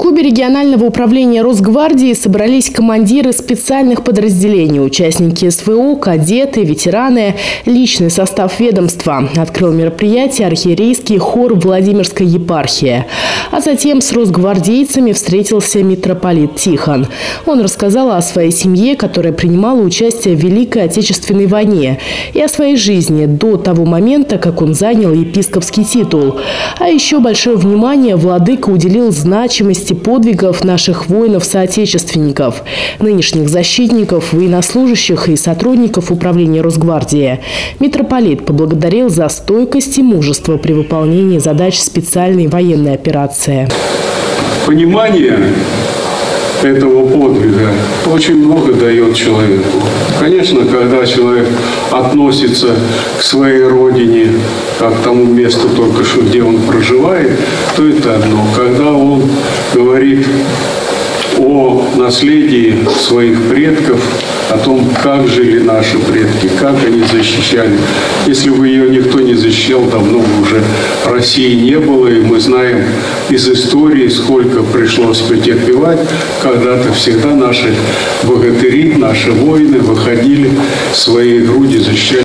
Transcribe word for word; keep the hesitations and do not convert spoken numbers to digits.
клубе регионального управления Росгвардии собрались командиры специальных подразделений, участники СВО, кадеты, ветераны, личный состав ведомства. Открыл мероприятие архиерейский хор Владимирской епархии. А затем с росгвардейцами встретился митрополит Тихон. Он рассказал о своей семье, которая принимала участие в Великой Отечественной войне, и о своей жизни до того момента, как он занял епископский титул. А еще большое внимание владыка уделил значимости подвигов наших воинов-соотечественников, нынешних защитников, военнослужащих и сотрудников управления Росгвардии. Митрополит поблагодарил за стойкость и мужество при выполнении задач специальной военной операции. Понимание этого подвига очень много дает человеку. Конечно, когда человек относится к своей родине, как к тому месту только что, где он проживает, то это одно. Когда он говорит о наследии своих предков, о том, как жили наши предки, как они защищали. Если бы ее никто не защищал, давно бы уже России не было. И мы знаем из истории, сколько пришлось претерпевать. Когда-то всегда наши богатыри, наши воины выходили, свои груди защищали.